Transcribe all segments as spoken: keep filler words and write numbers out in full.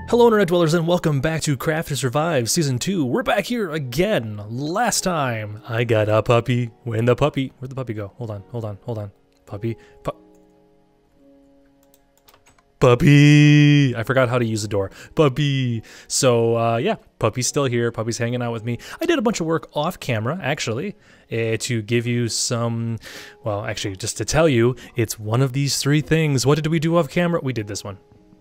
Hello Internet Dwellers and welcome back to Craft to Survive Season two. We're back here again. Last time, I got a puppy. When the puppy... Where'd the puppy go? Hold on, hold on, hold on. Puppy... Pu Puppy! I forgot how to use the door. Puppy! So, uh, yeah, Puppy's still here. Puppy's hanging out with me. I did a bunch of work off camera, actually, uh, to give you some... Well, actually, just to tell you, it's one of these three things. What did we do off camera? We did this one.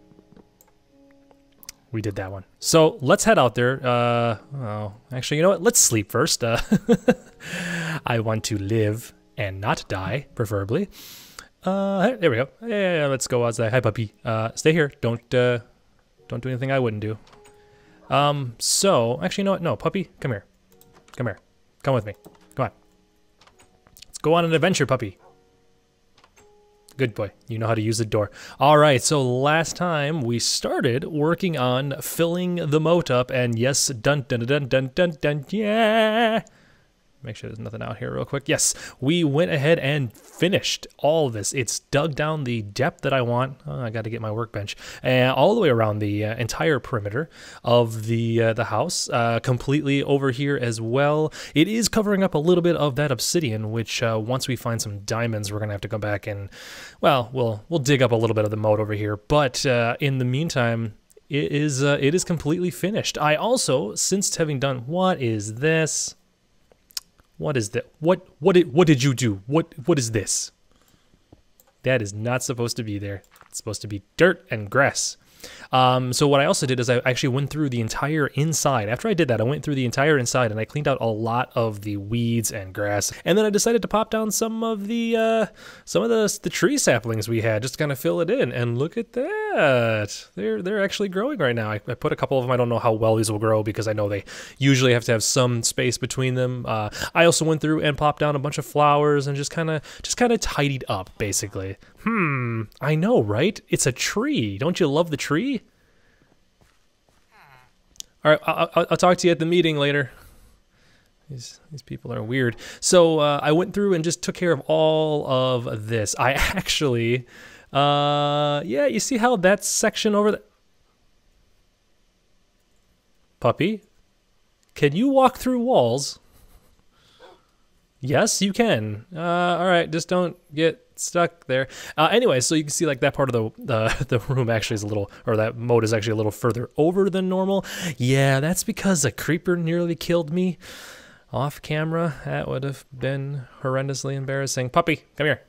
We did that one. So let's head out there. Uh, oh, actually, you know what? Let's sleep first. Uh, I want to live and not die, preferably. Uh, there we go. Yeah, let's go outside. Hi, puppy. Uh, stay here. Don't, uh, don't do anything I wouldn't do. Um, so actually, you know what? No, puppy, come here. Come here. Come with me. Come on. Let's go on an adventure, puppy. Good boy. You know how to use the door. All right, so last time we started working on filling the moat up, and yes, dun dun dun dun dun dun, yeah. Make sure there's nothing out here real quick. Yes, we went ahead and finished all of this. It's dug down the depth that I want. Oh, I got to get my workbench. And all the way around the uh, entire perimeter of the uh, the house, uh, completely over here as well. It is covering up a little bit of that obsidian, which uh, once we find some diamonds, we're gonna have to go back and, well, we'll we'll dig up a little bit of the moat over here. But uh, in the meantime, it is uh, it is completely finished. I also, since having done, what is this? What is that? What what did what did you do? What what is this? That is not supposed to be there. It's supposed to be dirt and grass. Um, so what I also did is I actually went through the entire inside. After I did that, I went through the entire inside and I cleaned out a lot of the weeds and grass. And then I decided to pop down some of the uh, some of the the tree saplings we had, just to kind of fill it in. And look at that! They're they're actually growing right now. I, I put a couple of them. I don't know how well these will grow because I know they usually have to have some space between them. Uh, I also went through and popped down a bunch of flowers and just kind of just kind of tidied up, basically. Hmm. I know, right? It's a tree. Don't you love the tree? All right, I'll, I'll talk to you at the meeting later. These these people are weird. So uh, I went through and just took care of all of this. I actually, uh, yeah, you see how that section over there? Puppy, can you walk through walls? Yes, you can. Uh, all right, just don't get stuck there. Uh, anyway, so you can see like that part of the, the the room actually is a little, or that moat is actually a little further over than normal. Yeah, that's because a creeper nearly killed me off camera. That would have been horrendously embarrassing. Puppy, come here.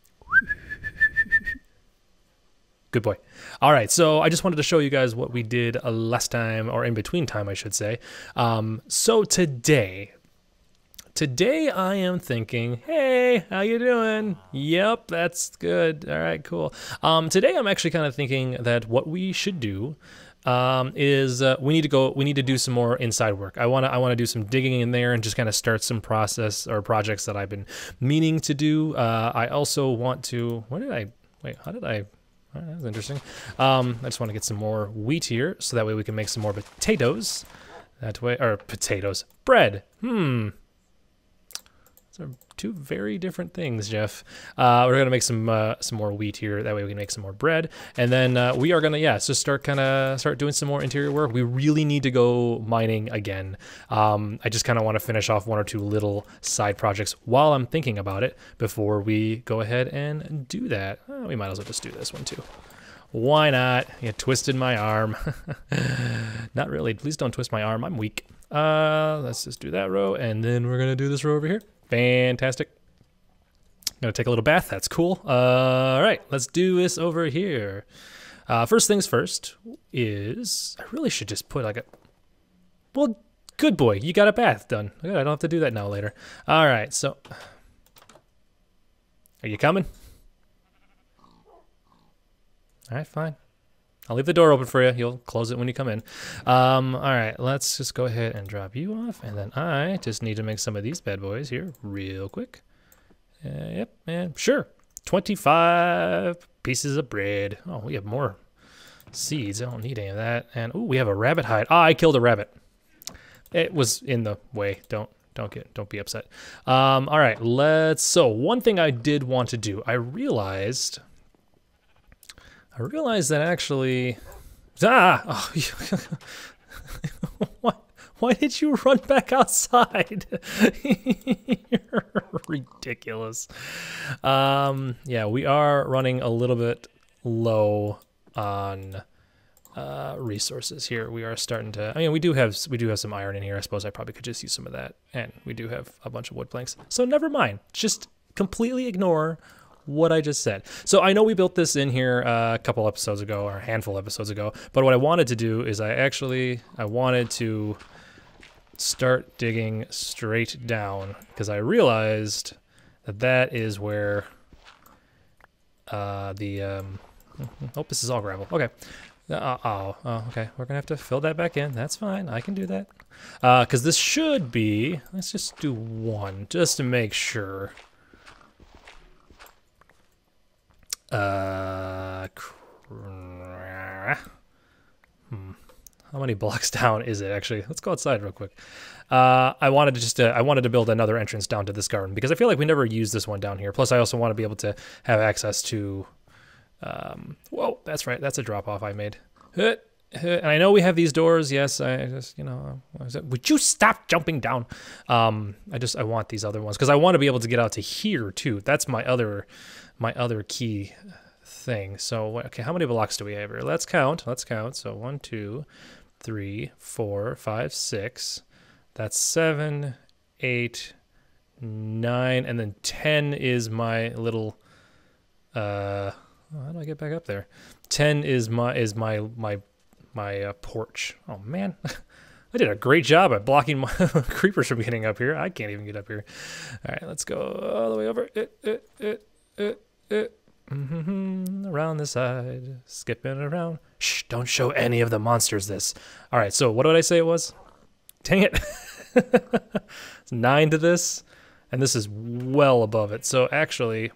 Good boy. All right, so I just wanted to show you guys what we did uh, last time, or in between time, I should say. Um, so today... Today I am thinking, hey, how you doing? Yep, that's good. All right, cool. Um, today I'm actually kind of thinking that what we should do um, is uh, we need to go. We need to do some more inside work. I wanna I wanna do some digging in there and just kind of start some process or projects that I've been meaning to do. Uh, I also want to. Where did I wait? How did I? Oh, that was interesting. Um, I just want to get some more wheat here so that way we can make some more potatoes. That way, or potatoes, bread. Hmm. Are two very different things, Jeff. Uh, we're gonna make some uh, some more wheat here. That way we can make some more bread, and then uh, we are gonna yeah, so start kind of start doing some more interior work. We really need to go mining again. Um, I just kind of want to finish off one or two little side projects while I'm thinking about it before we go ahead and do that. Uh, we might as well just do this one too. Why not? You twisted my arm. Not really. Please don't twist my arm. I'm weak. Uh, let's just do that row, and then we're gonna do this row over here. Fantastic. Gonna take a little bath. That's cool. Uh, all right, let's do this over here. Uh, first things first is I really should just put like a. Well, good boy. You got a bath done. Good, I don't have to do that now later. All right. So, are you coming? All right, fine. I'll leave the door open for you. You'll close it when you come in. Um, all right, let's just go ahead and drop you off. And then I just need to make some of these bad boys here real quick. Uh, yep, and sure. twenty-five pieces of bread. Oh, we have more seeds. I don't need any of that. And oh, we have a rabbit hide. Ah, I killed a rabbit. It was in the way. Don't don't get don't be upset. Um, all right, let's. So one thing I did want to do, I realized. I realized that actually Ah! Oh, what? Why did you run back outside? You're ridiculous. Um, yeah, we are running a little bit low on uh, resources here. We are starting to. I mean, we do have we do have some iron in here. I suppose I probably could just use some of that, and we do have a bunch of wood planks. So never mind. Just completely ignore what I just said. So I know we built this in here uh, a couple episodes ago, or a handful of episodes ago. But what I wanted to do is I actually I wanted to start digging straight down because I realized that that is where uh, the um, oh, this is all gravel. Okay. Uh, oh, oh, okay. We're gonna have to fill that back in. That's fine. I can do that. Uh, because this should be. Let's just do one just to make sure. Uh, hmm. How many blocks down is it actually? Let's go outside real quick. Uh, I wanted to just uh, I wanted to build another entrance down to this garden because I feel like we never used this one down here. Plus, I also want to be able to have access to. Um, whoa, that's right. That's a drop off I made. And I know we have these doors. Yes, I just you know. Would you stop jumping down? Um, I just I want these other ones because I want to be able to get out to here too. That's my other my other key thing. So okay, how many blocks do we have here? Let's count. Let's count. So one, two, three, four, five, six. That's seven, eight, nine, and then ten is my little. Uh, how do I get back up there? Ten is my is my my my uh, porch. Oh man, I did a great job at blocking my creepers from getting up here. I can't even get up here. All right, let's go all the way over. It, it, it, it, it. Mm-hmm. Around the side, skipping around. Shh! Don't show any of the monsters this. All right. So what did I say it was? Dang it! It's nine to this, and this is well above it. So actually.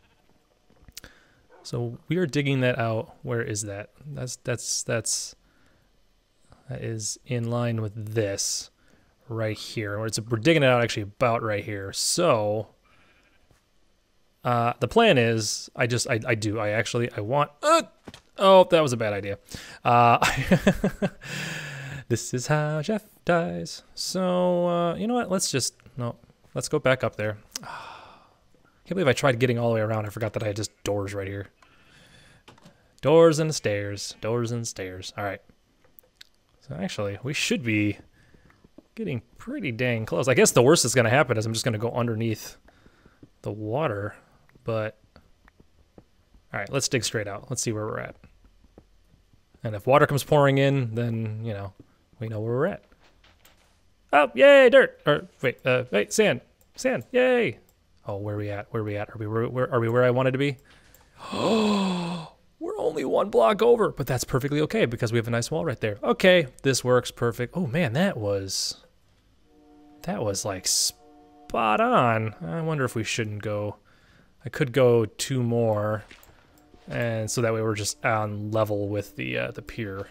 So we are digging that out. Where is that? That's that's that's that is in line with this right here. Where it's we're digging it out actually about right here. So uh, the plan is I just I I do I actually I want uh, oh that was a bad idea. Uh, this is how Jeff dies. So uh, you know what? Let's just no. Let's go back up there. Can't believe I tried getting all the way around. I forgot that I had just doors right here. Doors and stairs. Doors and stairs. All right. So actually, we should be getting pretty dang close. I guess the worst that's going to happen is I'm just going to go underneath the water. But, all right, let's dig straight out. Let's see where we're at. And if water comes pouring in, then, you know, we know where we're at. Oh, yay, dirt. Or, wait, uh, wait, sand. Sand, yay. Oh, where are we at? Where are we at? Are we where, where are we where I wanted to be? Oh, we're only one block over, but that's perfectly okay because we have a nice wall right there. Okay, this works perfect. Oh man, that was that was like spot on. I wonder if we shouldn't go. I could go two more, and so that way we're just on level with the uh, the pier.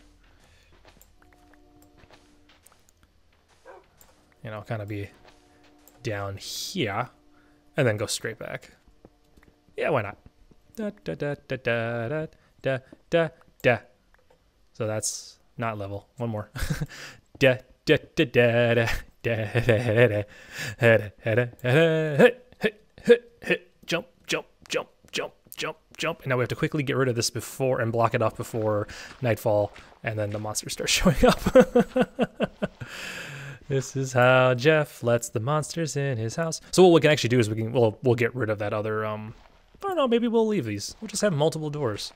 You know, kind of be down here. And then go straight back. Yeah, why not? Da da da da da da da da da. So that's not level. One more. Da da da da da da da da da da. Jump, jump, jump, jump, jump, jump. And now we have to quickly get rid of this before and block it off before nightfall, and then the monsters start showing up. This is how Jeff lets the monsters in his house. So what we can actually do is we can we'll we'll get rid of that other um I don't know, maybe we'll leave these. We'll just have multiple doors.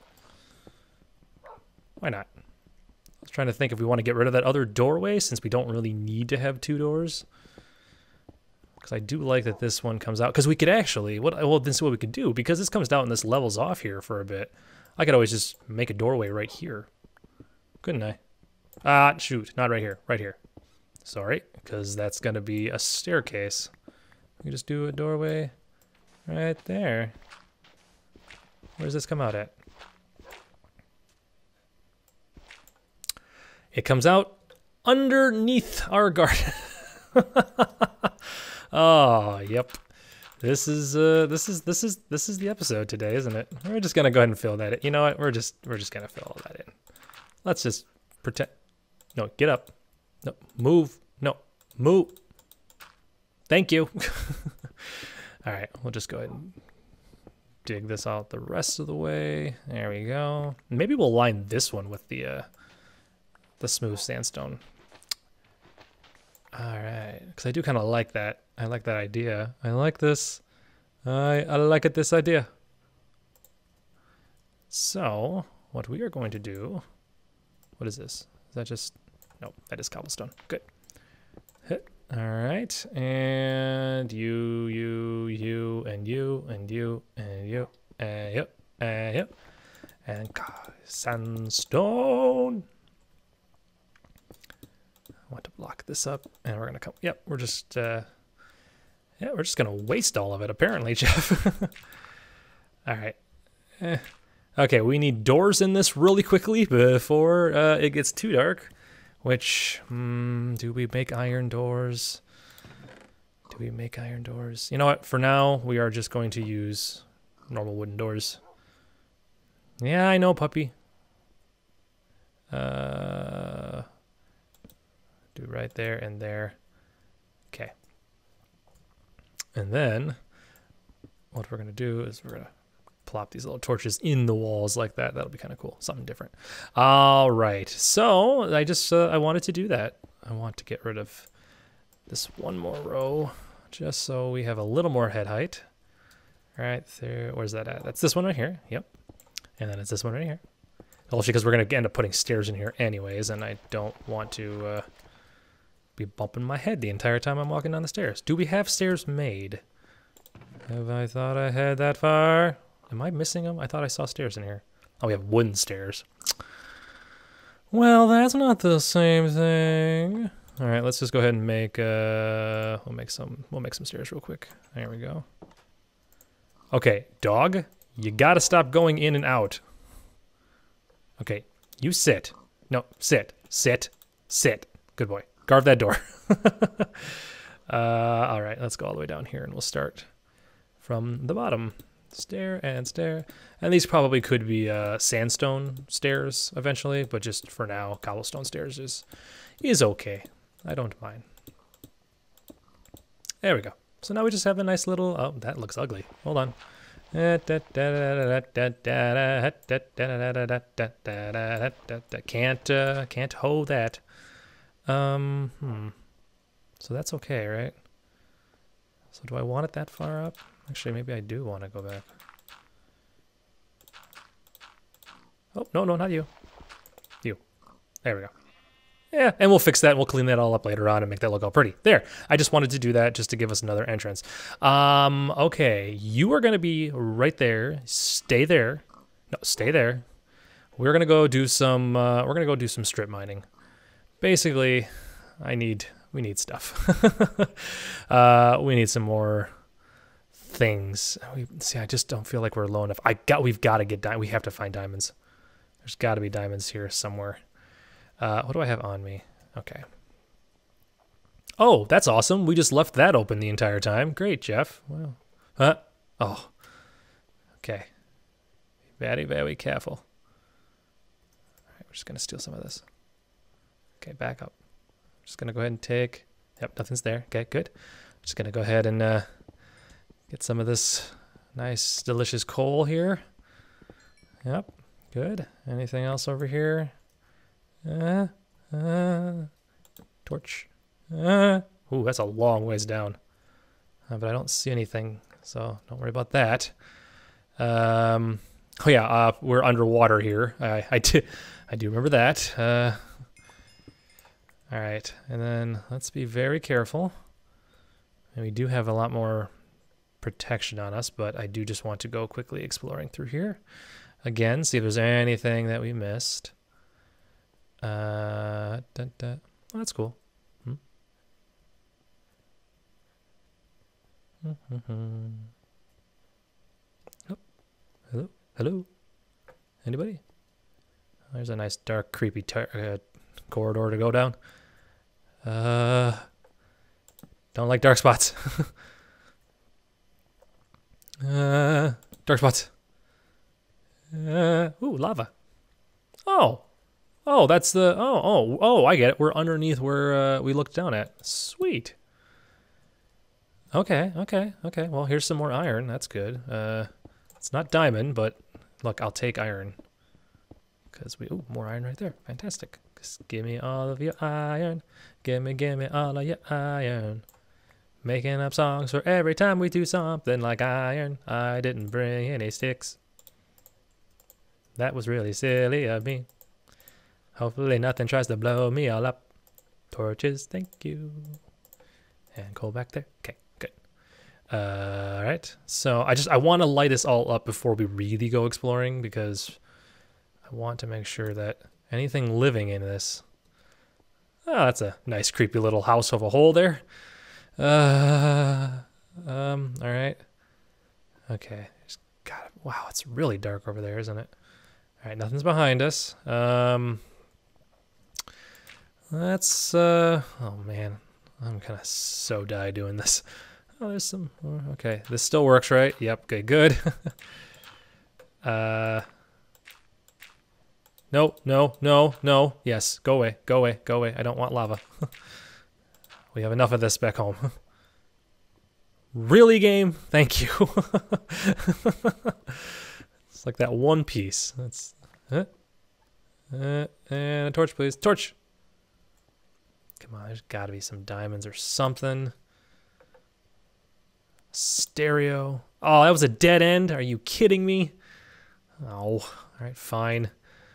Why not? I was trying to think if we want to get rid of that other doorway since we don't really need to have two doors. Because I do like that this one comes out. Because we could actually what well this is what we could do, because this comes down and this levels off here for a bit. I could always just make a doorway right here. Couldn't I? Ah, shoot, not right here, right here. Sorry, because that's going to be a staircase. We can just do a doorway right there. Where does this come out at? It comes out underneath our garden. Oh, yep. This is uh, this is this is this is the episode today, isn't it? We're just gonna go ahead and fill that in. You know what? We're just we're just gonna fill all that in. Let's just pretend. No, get up. No, move. No, move. Thank you. All right, we'll just go ahead and dig this out the rest of the way. There we go. Maybe we'll line this one with the uh, the smooth sandstone. All right, because I do kind of like that. I like that idea. I like this. I I like it. This idea. So what we are going to do? What is this? Is that just? No, that is cobblestone. Good. Hit. All right, and you, you, you, and you, and you, and you, and you, and you, and sandstone. I want to block this up, and we're gonna come. Yep, we're just, uh, yeah, we're just gonna waste all of it, apparently, Jeff. All right. Eh. Okay, we need doors in this really quickly before uh, it gets too dark. Which, hmm, do we make iron doors? Do we make iron doors? You know what? For now, we are just going to use normal wooden doors. Yeah, I know, puppy. Uh, do right there and there. Okay. And then, what we're going to do is we're going to plop these little torches in the walls like that. That'll be kind of cool. Something different. All right. So I just, uh, I wanted to do that. I want to get rid of this one more row just so we have a little more head height. Right there. Where's that at? That's this one right here. Yep. And then it's this one right here. Also because we're going to end up putting stairs in here anyways, and I don't want to uh, be bumping my head the entire time I'm walking down the stairs. Do we have stairs made? Have I thought I had that far? Am I missing them? I thought I saw stairs in here. Oh, we have wooden stairs. Well, that's not the same thing. All right, let's just go ahead and make. Uh, we'll make some. We'll make some stairs real quick. There we go. Okay, dog, you gotta stop going in and out. Okay, you sit. No, sit, sit, sit. Good boy. Carve that door. uh, all right, let's go all the way down here, and we'll start from the bottom. Stair and stair, and these probably could be uh, sandstone stairs eventually, but just for now, cobblestone stairs is is okay. I don't mind. There we go. So now we just have a nice little. Oh, that looks ugly. Hold on. Can't uh, can't hoe that. Um. Hmm. So that's okay, right? So do I want it that far up? Actually, maybe I do want to go back. Oh, no, no, not you. You. There we go. Yeah, and we'll fix that and we'll clean that all up later on and make that look all pretty. There. I just wanted to do that just to give us another entrance. Um, okay. You are going to be right there. Stay there. No, stay there. We're going to go do some, uh, we're going to go do some strip mining. Basically, I need, we need stuff. uh, we need some more things. We see. I just don't feel like we're low enough. I got. We've got to get di- We have to find diamonds. There's got to be diamonds here somewhere. Uh, what do I have on me? Okay. Oh, that's awesome. We just left that open the entire time. Great, Jeff. Wow. Huh? Oh. Okay. Very, very careful. All right, we're just gonna steal some of this. Okay, back up. Just gonna go ahead and take. Yep, nothing's there. Okay, good. Just gonna go ahead and. Uh, Get some of this nice, delicious coal here. Yep, good. Anything else over here? Uh, uh, torch. Uh, ooh, that's a long ways down. Uh, but I don't see anything, so don't worry about that. Um, oh yeah, uh, we're underwater here. I, I, do, I do remember that. Uh, all right, and then let's be very careful. And we do have a lot more protection on us, but I do just want to go quickly exploring through here again, see if there's anything that we missed. Uh, da, da. Oh, that's cool. Hmm. Mm-hmm. Oh, hello, hello. Anybody? There's a nice dark, creepy uh, corridor to go down. Uh, don't like dark spots. Uh, dark spots. Uh, ooh, lava. Oh, Oh, that's the, oh, oh, oh, I get it. We're underneath where uh, we looked down at. Sweet. Okay, okay, okay. Well, here's some more iron. That's good. Uh, it's not diamond, but look, I'll take iron. Because we, ooh, more iron right there. Fantastic. Just give me all of your iron. Give me, give me all of your iron. Making up songs for every time we do something like iron. I didn't bring any sticks. That was really silly of me. Hopefully nothing tries to blow me all up. Torches, thank you. And coal back there. Okay, good. Uh, all right. So I just I want to light this all up before we really go exploring, because I want to make sure that anything living in this. Oh, that's a nice creepy little house of a hole there. Uh, um. All right. Okay. God, wow, it's really dark over there, isn't it? All right, nothing's behind us. Um. That's, uh, oh man, I'm gonna so die doing this. Oh, there's some, okay, this still works, right? Yep, okay, good. uh, no, no, no, no, yes, go away, go away, go away, I don't want lava. We have enough of this back home. Really, game? Thank you. It's like that one piece. That's, uh, uh, and a torch, please, torch. Come on, there's got to be some diamonds or something. Stereo. Oh, that was a dead end? Are you kidding me? Oh, all right, fine.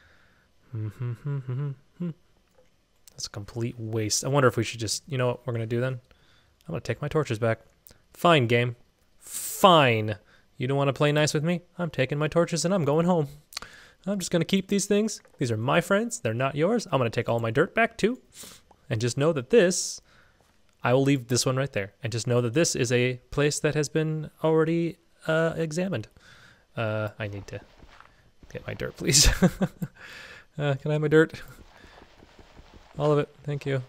That's a complete waste. I wonder if we should just, you know what we're going to do then? I'm going to take my torches back. Fine, game. Fine. You don't want to play nice with me? I'm taking my torches and I'm going home. I'm just going to keep these things. These are my friends. They're not yours. I'm going to take all my dirt back too. And just know that this, I will leave this one right there. And just know that this is a place that has been already uh, examined. Uh, I need to get my dirt, please. uh, can I have my dirt? All of it, thank you.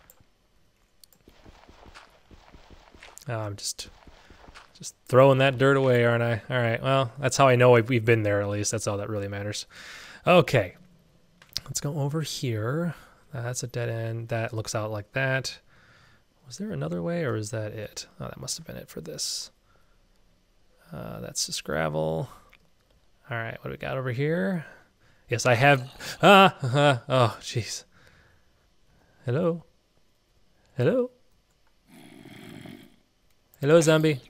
Oh, I'm just, just throwing that dirt away, aren't I? All right, well, that's how I know we've been there at least. That's all that really matters. Okay, let's go over here. That's a dead end. That looks out like that. Was there another way, or is that it? Oh, that must have been it for this. Uh, that's just gravel. All right, what do we got over here? Yes, I have. Ah, uh, oh, jeez. Hello. Hello. Hello, zombie.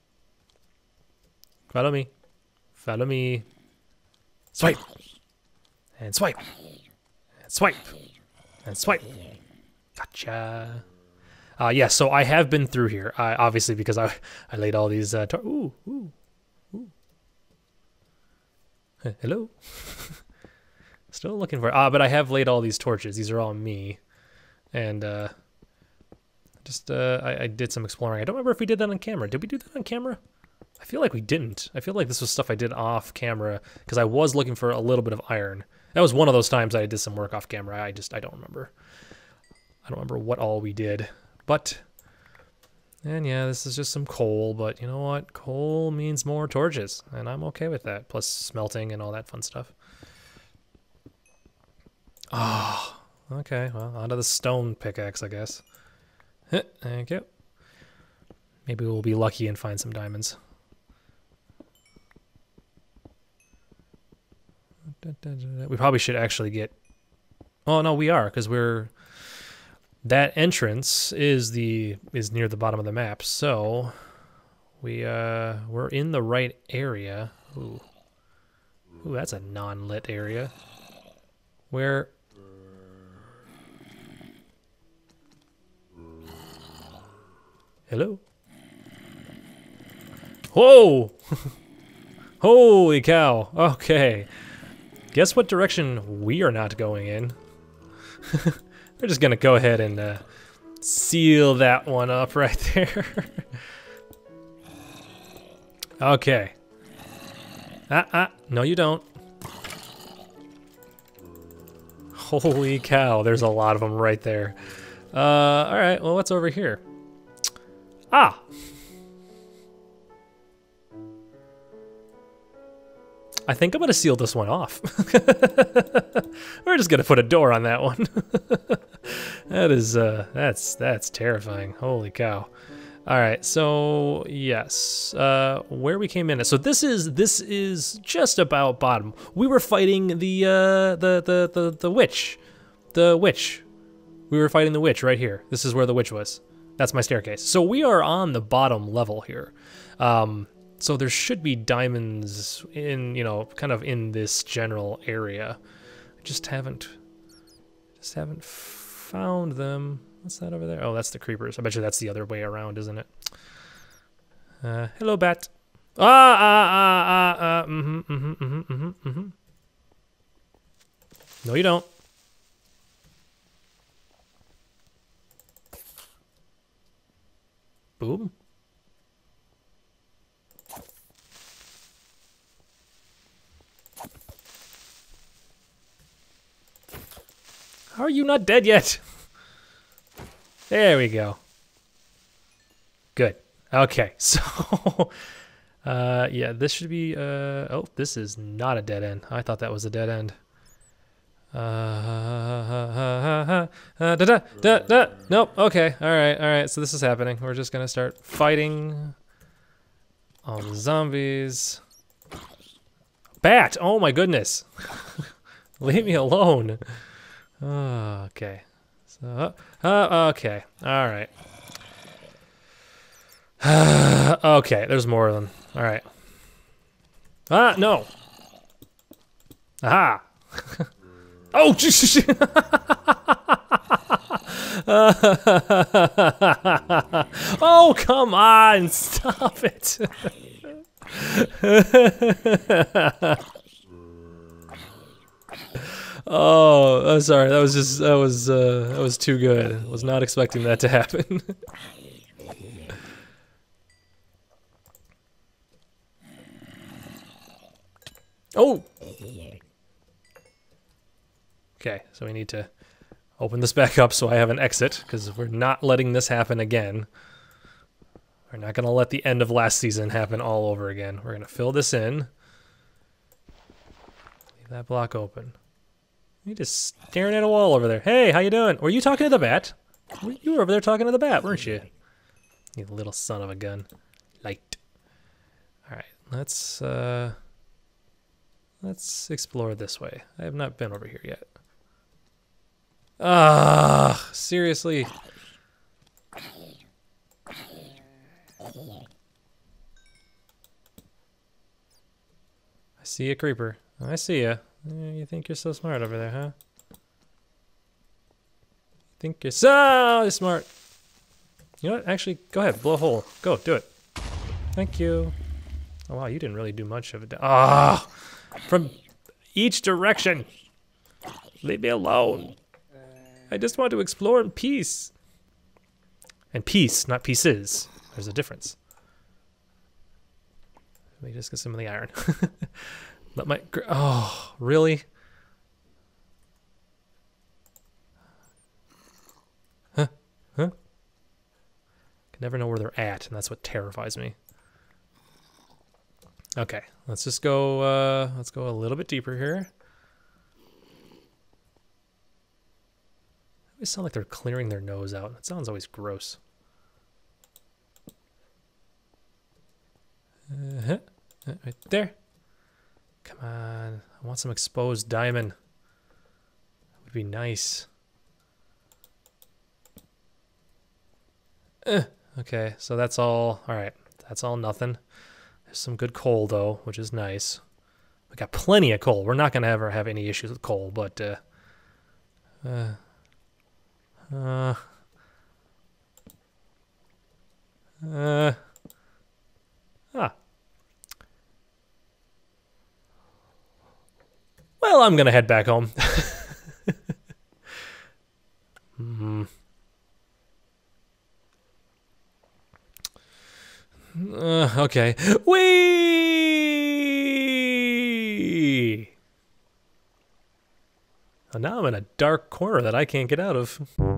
Follow me. Follow me. Swipe. And swipe. And swipe. And swipe. Gotcha. Uh, yeah, so I have been through here, uh, obviously, because I I laid all these. Uh, tar ooh, ooh, ooh. Hello. Still looking for. Ah, uh, but I have laid all these torches. These are all me, and uh, just uh, I, I did some exploring. I don't remember if we did that on camera. Did we do that on camera? I feel like we didn't. I feel like this was stuff I did off camera because I was looking for a little bit of iron. That was one of those times I did some work off camera. I just, I don't remember. I don't remember what all we did. But, and yeah, this is just some coal. But you know what? Coal means more torches. And I'm okay with that. Plus smelting and all that fun stuff. Oh, okay. Well, onto the stone pickaxe, I guess. Thank you. Maybe we'll be lucky and find some diamonds. We probably should actually get. Oh no, we are because we're. That entrance is the is near the bottom of the map, so we uh we're in the right area. Ooh, ooh, that's a non-lit area. Where? Hello. Whoa! Holy cow! Okay. Guess what direction we are not going in. We're just gonna go ahead and uh, seal that one up right there. Okay. Ah, ah, no you don't. Holy cow, there's a lot of them right there. Uh, alright, well what's over here? Ah! I think I'm gonna seal this one off. We're just gonna put a door on that one. That is, uh, that's, that's terrifying. Holy cow. All right, so yes, uh, where we came in. So this is this is just about bottom. We were fighting the uh, the the the the witch, the witch. We were fighting the witch right here. This is where the witch was. That's my staircase. So we are on the bottom level here. Um, so there should be diamonds in, you know, kind of in this general area. I just haven't, just haven't found them. What's that over there? Oh, that's the creepers. I bet you that's the other way around, isn't it? Uh, hello, bat. Ah, ah, ah, ah, ah. Mm-hmm, mm-hmm, mm-hmm, mm-hmm, mm-hmm. No, you don't. Boom. How are you not dead yet? There we go. Good. Okay, so, uh, yeah, this should be, uh, oh, this is not a dead end. I thought that was a dead end. Uh, uh, da, da, da, da. Nope, okay, all right, all right, so this is happening. We're just gonna start fighting all the zombies. Bat, oh my goodness. Leave me alone. Oh, okay. So, uh, okay, all right. Okay, there's more of them. All right. Ah, no. Aha. Oh, oh, come on, stop it. Oh, I'm sorry. That was just that was uh, that was too good. I was not expecting that to happen. Oh. Okay, so we need to open this back up so I have an exit, because we're not letting this happen again. We're not gonna let the end of last season happen all over again. We're gonna fill this in. Leave that block open. You're just staring at a wall over there. Hey, how you doing? Were you talking to the bat? You were over there talking to the bat, weren't you? You little son of a gun. Light. Alright, let's uh let's explore this way. I have not been over here yet. Ah, seriously. I see a creeper. I see ya. You think you're so smart over there, huh? You think you're so smart. You know what? Actually, go ahead. Blow a hole. Go, do it. Thank you. Oh, wow, you didn't really do much of it. Ah, from each direction. Leave me alone. I just want to explore in peace. And peace, not pieces. There's a difference. Let me just get some of the iron. Let my, oh, really? Huh? Huh? Can never know where they're at, and that's what terrifies me. Okay, let's just go, uh, let's go a little bit deeper here. They sound like they're clearing their nose out. That sounds always gross. Uh-huh. Uh, right there. Come on. I want some exposed diamond. That would be nice. Uh, okay, so that's all. All right, that's all nothing. There's some good coal, though, which is nice. We got plenty of coal. We're not going to ever have any issues with coal, but... Uh, uh, Uh, uh, ah. Well, I'm gonna head back home. mm. uh, okay. Whee! And now I'm in a dark corner that I can't get out of.